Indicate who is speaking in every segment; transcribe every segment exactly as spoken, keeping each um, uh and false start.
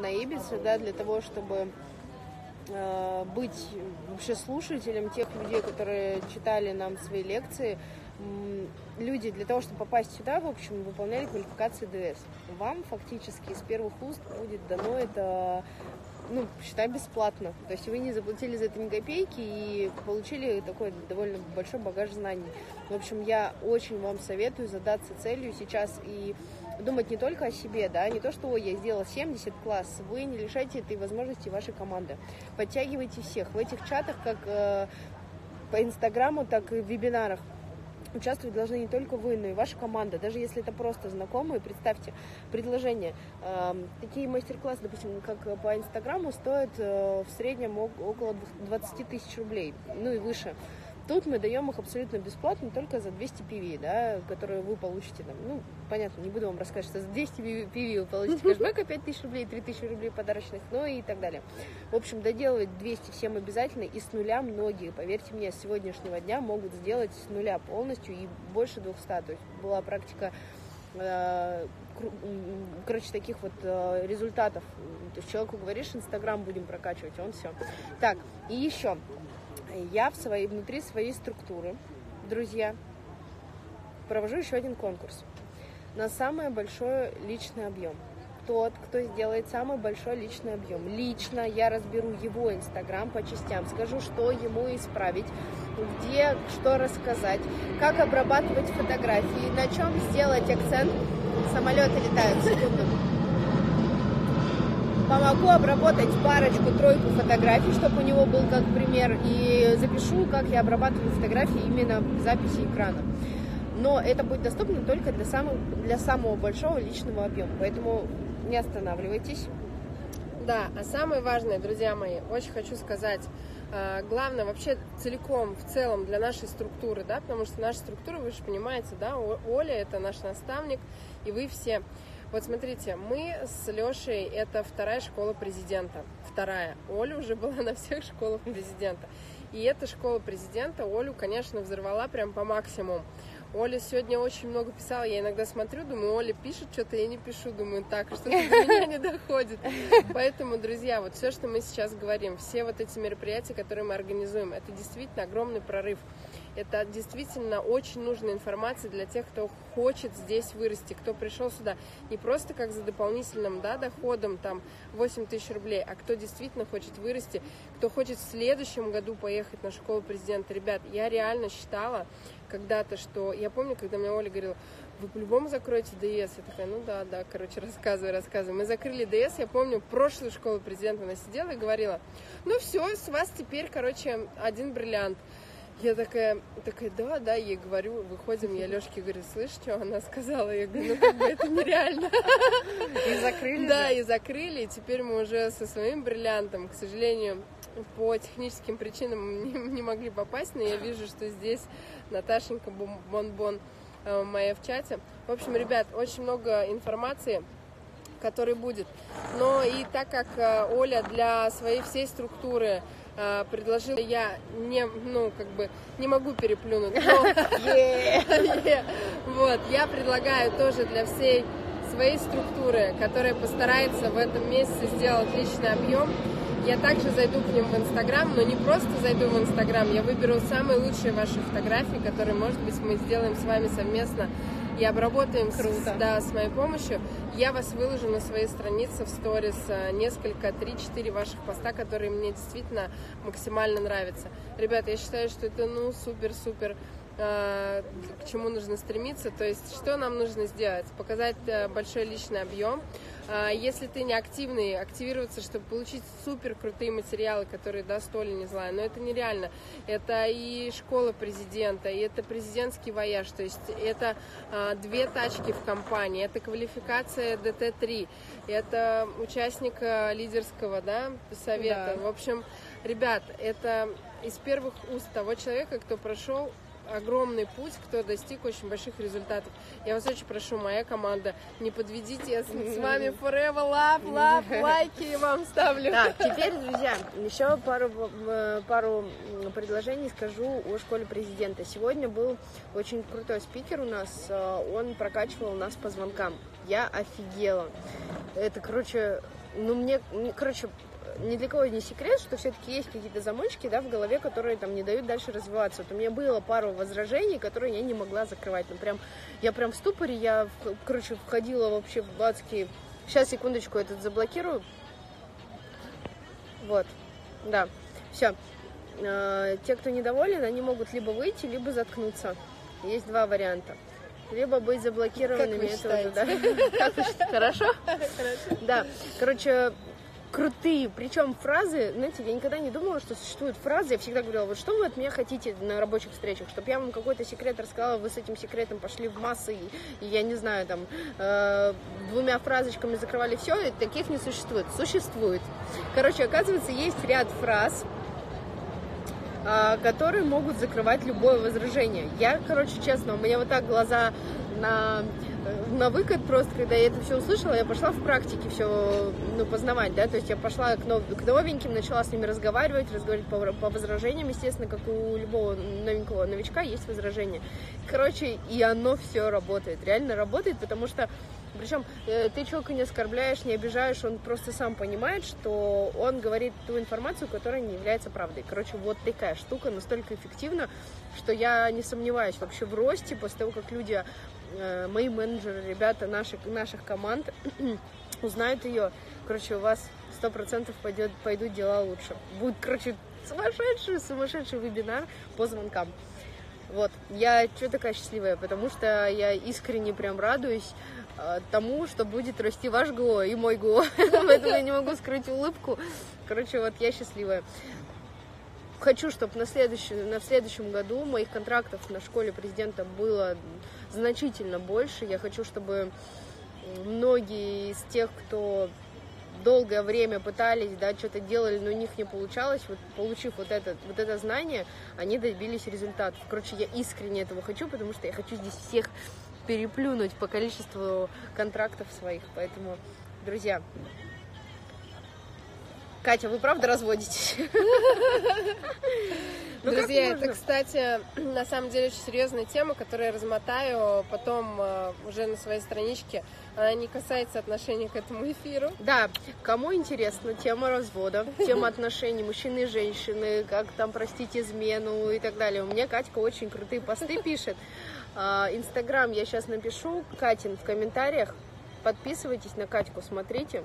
Speaker 1: на Ибице, да, для того, чтобы э, быть вообще слушателем тех людей, которые читали нам свои лекции. Люди для того, чтобы попасть сюда, в общем, выполняли квалификацию ДС. Вам фактически из первых уст будет дано это, ну, считай, бесплатно. То есть вы не заплатили за это ни копейки и получили такой довольно большой багаж знаний. В общем, я очень вам советую задаться целью сейчас и думать не только о себе, да, не то, что ой, я сделала семьдесят класс, вы не лишайте этой возможности вашей команды. Подтягивайте всех. В этих чатах, как э, по Инстаграму, так и в вебинарах, участвовать должны не только вы, но и ваша команда. Даже если это просто знакомые, представьте, предложение. Э, такие мастер-классы, допустим, как по Инстаграму, стоят э, в среднем около двадцать тысяч рублей, ну и выше. Тут мы даем их абсолютно бесплатно, только за двести пи ви, да, которые вы получите там. Ну, понятно, не буду вам рассказывать, что за двести пи ви вы получите кэшбэка пять тысяч рублей, три тысячи рублей подарочных, ну и так далее. В общем, доделывать двести всем обязательно, и с нуля многие, поверьте мне, с сегодняшнего дня могут сделать с нуля полностью и больше двухсот. То есть была практика, э, короче, таких вот э, результатов. То есть человеку говоришь, Инстаграм будем прокачивать, он все. Так, и еще. Я в своей, внутри своей структуры, друзья, провожу еще один конкурс на самый большой личный объем. Тот, кто сделает самый большой личный объем. Лично я разберу его Инстаграм по частям, скажу, что ему исправить, где что рассказать, как обрабатывать фотографии, на чем сделать акцент. Самолеты летают, секунду. Помогу обработать парочку-тройку фотографий, чтобы у него был как пример, и запишу, как я обрабатываю фотографии именно в записи экрана. Но это будет доступно только для самого, для самого большого личного объема, поэтому не останавливайтесь.
Speaker 2: Да, а самое важное, друзья мои, очень хочу сказать, главное вообще целиком, в целом для нашей структуры, да, потому что наша структура, вы же понимаете, да, Оля это наш наставник, и вы все. Вот смотрите, мы с Лешей, это вторая школа президента, вторая. Оля уже была на всех школах президента. И эта школа президента Олю, конечно, взорвала прям по максимуму. Оля сегодня очень много писала, я иногда смотрю, думаю, Оля пишет что-то, я не пишу, думаю, так, что-то до меня не доходит. Поэтому, друзья, вот все, что мы сейчас говорим, все вот эти мероприятия, которые мы организуем, это действительно огромный прорыв. Это действительно очень нужная информация для тех, кто хочет здесь вырасти, кто пришел сюда не просто как за дополнительным, да, доходом, там, восемь тысяч рублей, а кто действительно хочет вырасти, кто хочет в следующем году поехать на школу президента. Ребят, я реально считала когда-то, что... Я помню, когда мне Оля говорила, вы по-любому закроете ДС. Я такая, ну да, да, короче, рассказывай, рассказывай. Мы закрыли ДС, я помню, прошлую школу президента она сидела и говорила, ну все, с вас теперь, короче, один бриллиант. Я такая, такая, да, да, ей говорю, выходим, я Лешке говорю, слышь, что она сказала? Я говорю, ну как бы это нереально.
Speaker 1: И закрыли?
Speaker 2: Да, и закрыли, и теперь мы уже со своим бриллиантом, к сожалению, по техническим причинам не, не могли попасть, но я вижу, что здесь Наташенька Бон-Бон моя в чате. В общем, ребят, очень много информации, который будет. Но и так как Оля для своей всей структуры предложила, я не, ну, как бы не могу переплюнуть. Но, yeah. Yeah. Вот, я предлагаю тоже для всей своей структуры, которая постарается в этом месяце сделать личный объем. Я также зайду к ним в Инстаграм, но не просто зайду в Инстаграм, я выберу самые лучшие ваши фотографии, которые, может быть, мы сделаем с вами совместно и обработаем с, да, с моей помощью. Я вас выложу на своей странице в сторис несколько, три-четыре ваших поста, которые мне действительно максимально нравятся. Ребята, я считаю, что это, ну, супер-супер, э, к чему нужно стремиться. То есть, что нам нужно сделать? Показать большой личный объем. Если ты не активный, активироваться, чтобы получить супер крутые материалы, которые даст Оля, не знаю, но это нереально. Это и школа президента, и это президентский вояж, то есть это а, две тачки в компании, это квалификация дэ тэ три, это участник лидерского, да, совета. Да. В общем, ребят, это из первых уст того человека, кто прошел огромный путь, кто достиг очень больших результатов. Я вас очень прошу, моя команда, не подведите, я с вами forever love, love, лайки вам ставлю.
Speaker 1: Так, теперь, друзья, еще пару, пару предложений скажу о школе президента. Сегодня был очень крутой спикер у нас, он прокачивал нас по звонкам. Я офигела. Это, короче, ну, мне, короче, ни для кого не секрет, что все-таки есть какие-то замочки, да, в голове, которые там не дают дальше развиваться. Вот у меня было пару возражений, которые я не могла закрывать. Ну, прям, я прям в ступоре, я, короче, входила вообще в адские... Сейчас, секундочку, этот заблокирую. Вот, да, все. Те, кто недоволен, они могут либо выйти, либо заткнуться. Есть два варианта. Либо быть заблокированными.
Speaker 2: Как вы считаете?
Speaker 1: Да. Как вы считаете? Хорошо?
Speaker 2: Хорошо.
Speaker 1: Да, короче, крутые, причем фразы, знаете, я никогда не думала, что существуют фразы, я всегда говорила, вот что вы от меня хотите на рабочих встречах, чтобы я вам какой-то секрет рассказала, вы с этим секретом пошли в массы, и, и я не знаю, там, э, двумя фразочками закрывали все, и таких не существует. Существует. Короче, оказывается, есть ряд фраз, э, которые могут закрывать любое возражение. Я, короче, честно, у меня вот так глаза на... на выкат просто, когда я это все услышала, я пошла в практике все, ну, познавать, да, то есть я пошла к, нов... к новеньким, начала с ними разговаривать, разговаривать по, по возражениям, естественно, как у любого новенького новичка есть возражения. Короче, и оно все работает, реально работает, потому что, причем э, ты человека не оскорбляешь, не обижаешь, он просто сам понимает, что он говорит ту информацию, которая не является правдой. Короче, вот такая штука настолько эффективна, что я не сомневаюсь вообще в росте после того, как люди, э, мои менеджеры, ребята наших, наших команд узнают ее. Короче, у вас сто процентов пойдет, пойдут дела лучше. Будет, короче, сумасшедший, сумасшедший вебинар по звонкам. Вот, я что такая счастливая, потому что я искренне прям радуюсь э, тому, что будет расти ваш ГО и мой ГО. Поэтому я не могу скрыть улыбку. Короче, вот я счастливая. Хочу, чтобы на следующем, на следующем году моих контрактов на школе президента было значительно больше. Я хочу, чтобы многие из тех, кто долгое время пытались, да, что-то делали, но у них не получалось, вот, получив вот это, вот это знание, они добились результатов. Короче, я искренне этого хочу, потому что я хочу здесь всех переплюнуть по количеству контрактов своих. Поэтому, друзья, Катя, вы правда разводитесь? Ну,
Speaker 2: друзья, это, кстати, на самом деле очень серьезная тема, которую я размотаю потом э, уже на своей страничке. Она не касается отношения к этому эфиру.
Speaker 1: Да, кому интересна тема развода, тема отношений мужчины и женщины, как там простить измену и так далее. У меня Катька очень крутые посты пишет. Инстаграм я сейчас напишу, Катин, в комментариях. Подписывайтесь на Катьку, смотрите.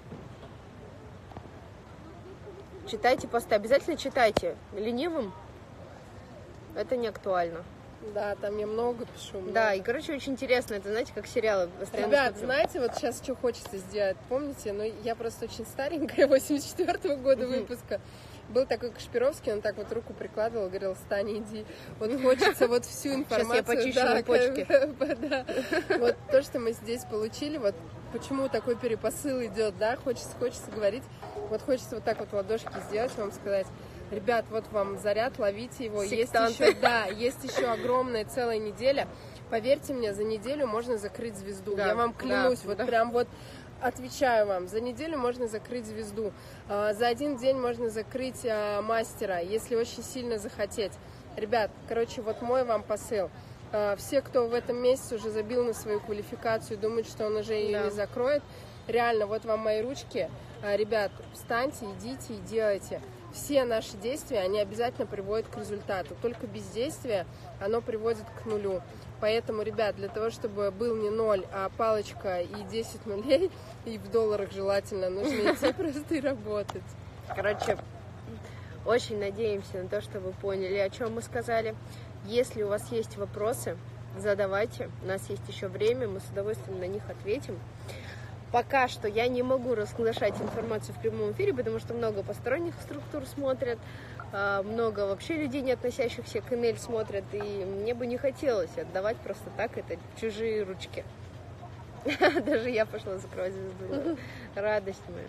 Speaker 1: Читайте посты, обязательно читайте. Ленивым это не актуально.
Speaker 2: Да, там я много пишу. Много.
Speaker 1: Да, и, короче, очень интересно. Это, знаете, как сериалы.
Speaker 2: Ребят,
Speaker 1: смотрю.
Speaker 2: знаете, вот сейчас что хочется сделать? Помните, ну, я просто очень старенькая, восемьдесят четвёртого года выпуска. Был такой Кашпировский, он так вот руку прикладывал, говорил, встань, иди. Вот хочется вот всю информацию...
Speaker 1: Сейчас я почищу почки.
Speaker 2: Да. Вот то, что мы здесь получили, вот почему такой перепосыл идет, да, хочется, хочется говорить, вот хочется вот так вот ладошки сделать, вам сказать, ребят, вот вам заряд, ловите его. Есть еще, да, есть еще огромная целая неделя. Поверьте мне, за неделю можно закрыть звезду. Да, я вам клянусь, да, вот да. Прям вот отвечаю вам, за неделю можно закрыть звезду. За один день можно закрыть мастера, если очень сильно захотеть. Ребят, короче, вот мой вам посыл. Все, кто в этом месяце уже забил на свою квалификацию, думают, что он уже ее да. не закроет, реально, вот вам мои ручки. Ребят, встаньте, идите и делайте. Все наши действия, они обязательно приводят к результату. Только бездействие, оно приводит к нулю. Поэтому, ребят, для того, чтобы был не ноль, а палочка и десять нулей, и в долларах желательно, нужно идти просто и работать.
Speaker 1: Короче, очень надеемся на то, что вы поняли, о чем мы сказали. Если у вас есть вопросы, задавайте. У нас есть еще время, мы с удовольствием на них ответим. Пока что я не могу разглашать информацию в прямом эфире, потому что много посторонних структур смотрят, много вообще людей, не относящихся к эн эл, смотрят, и мне бы не хотелось отдавать просто так это в чужие ручки. Даже я пошла закрывать звезду. Радость моя.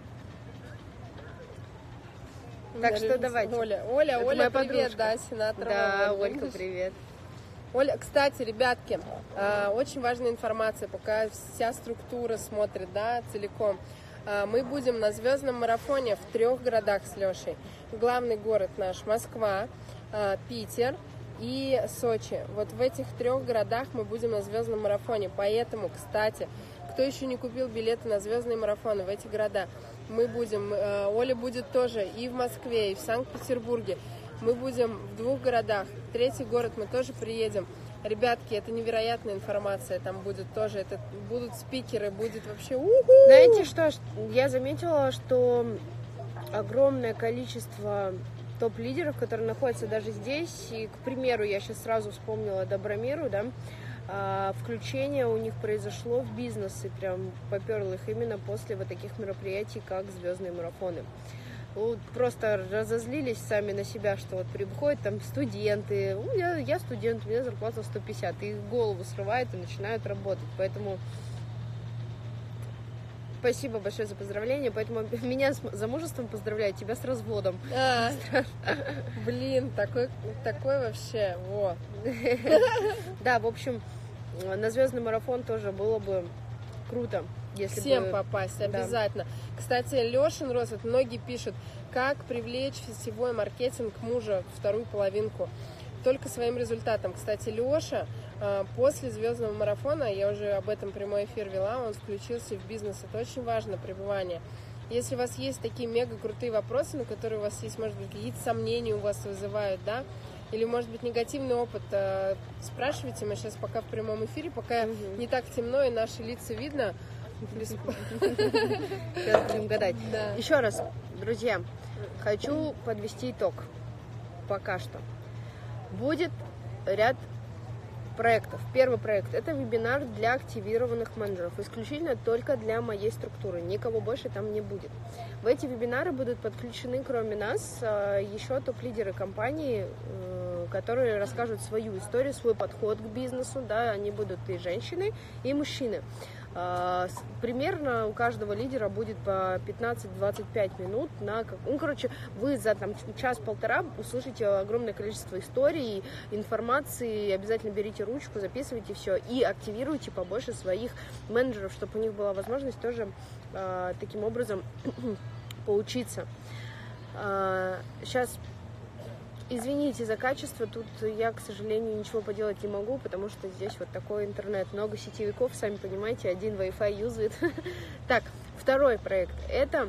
Speaker 1: Так что давайте.
Speaker 2: Оля, Оля, Оля, привет, да, сенатор.
Speaker 1: Да, Ольга, привет.
Speaker 2: Оля, кстати, ребятки, очень важная информация, пока вся структура смотрит, да, целиком. Мы будем на звездном марафоне в трех городах с Лешей. Главный город наш Москва, Питер и Сочи. Вот в этих трех городах мы будем на звездном марафоне. Поэтому, кстати, Кто еще не купил билеты на звездные марафоны в эти города? Мы будем, э, Оля будет тоже и в Москве, и в Санкт-Петербурге. Мы будем в двух городах. Третий город мы тоже приедем. Ребятки, это невероятная информация, там будет тоже, это будут спикеры, будет вообще у-ху!
Speaker 1: Знаете что, я заметила, что огромное количество топ-лидеров, которые находятся даже здесь, и, к примеру, я сейчас сразу вспомнила Добромиру, да, а, включение у них произошло в бизнес, и прям поперло их именно после вот таких мероприятий, как звездные марафоны. Вот просто разозлились сами на себя, что вот приходят там студенты, ну, я, я студент, у меня зарплата сто пятьдесят, и их голову срывают и начинают работать, поэтому спасибо большое за поздравления, поэтому меня с замужеством поздравляю, тебя с разводом.
Speaker 2: А, блин, такой, такой вообще, во.
Speaker 1: Да, в общем, на звездный марафон тоже было бы круто. Если
Speaker 2: Всем
Speaker 1: бы...
Speaker 2: попасть,
Speaker 1: да.
Speaker 2: обязательно. Кстати, Лешин Рос, вот многие пишут, как привлечь в сетевой маркетинг мужа в вторую половинку. Только своим результатом. Кстати, Леша после звездного марафона, я уже об этом прямой эфир вела, он включился в бизнес. Это очень важно, пребывание. Если у вас есть такие мега крутые вопросы, на которые у вас есть, может быть, какие-то сомнения у вас вызывают, да, или, может быть, негативный опыт, спрашивайте. Мы сейчас пока в прямом эфире, пока угу. не так темно и наши лица видно.
Speaker 1: Сейчас будем гадать. Да. Еще раз, друзья, хочу подвести итог. Пока что. Будет ряд проектов. Первый проект – это вебинар для активированных менеджеров. Исключительно только для моей структуры. Никого больше там не будет. В эти вебинары будут подключены, кроме нас, еще топ-лидеры компании, которые расскажут свою историю, свой подход к бизнесу. Да, они будут и женщины, и мужчины. Примерно у каждого лидера будет по пятнадцать-двадцать пять минут на, ну, короче, вы за там час-полтора услышите огромное количество историй, информации, обязательно берите ручку, записывайте все и активируйте побольше своих менеджеров, чтобы у них была возможность тоже э, таким образом поучиться. Э, сейчас извините за качество, тут я, к сожалению, ничего поделать не могу, потому что здесь вот такой интернет. Много сетевиков, сами понимаете, один Wi-Fi юзает. Так, второй проект. Это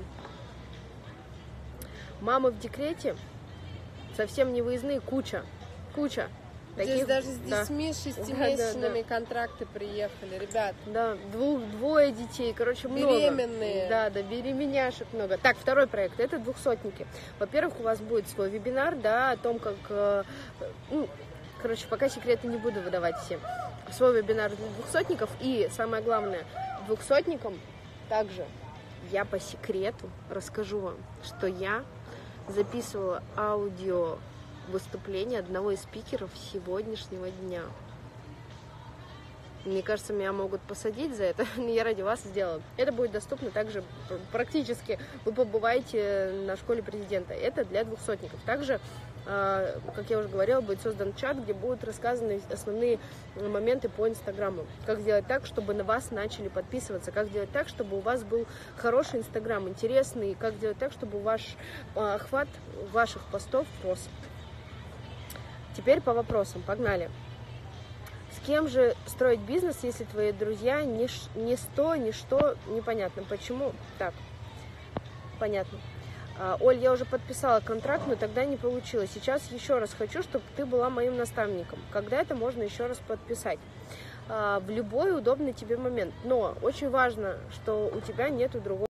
Speaker 1: мамы в декрете, совсем не выездные, куча, куча.
Speaker 2: Здесь
Speaker 1: таких,
Speaker 2: даже с
Speaker 1: да.
Speaker 2: детьми шестимесячными
Speaker 1: да, да, да.
Speaker 2: контракты приехали, ребят.
Speaker 1: Да, двух, двое детей, короче, много.
Speaker 2: Беременные.
Speaker 1: Да, да, беременяшек много. Так, второй проект, это двухсотники. Во-первых, у вас будет свой вебинар, да, о том, как, ну, короче, пока секреты не буду выдавать всем. Свой вебинар для двухсотников. И самое главное, двухсотникам также я по секрету расскажу вам, что я записывала аудио выступление одного из спикеров сегодняшнего дня. Мне кажется, меня могут посадить за это, но я ради вас сделала. Это будет доступно также практически. Вы побываете на школе президента. Это для двухсотников. Также, как я уже говорила, будет создан чат, где будут рассказаны основные моменты по Инстаграму. Как сделать так, чтобы на вас начали подписываться. Как сделать так, чтобы у вас был хороший Инстаграм, интересный. Как сделать так, чтобы ваш охват ваших постов рос. Теперь по вопросам. Погнали. С кем же строить бизнес, если твои друзья ни, ни сто, ни что, непонятно. Почему? Так, понятно. А, Оль, я уже подписала контракт, но тогда не получилось. Сейчас еще раз хочу, чтобы ты была моим наставником. Когда это можно еще раз подписать? А, в любой удобный тебе момент. Но очень важно, что у тебя нету другого.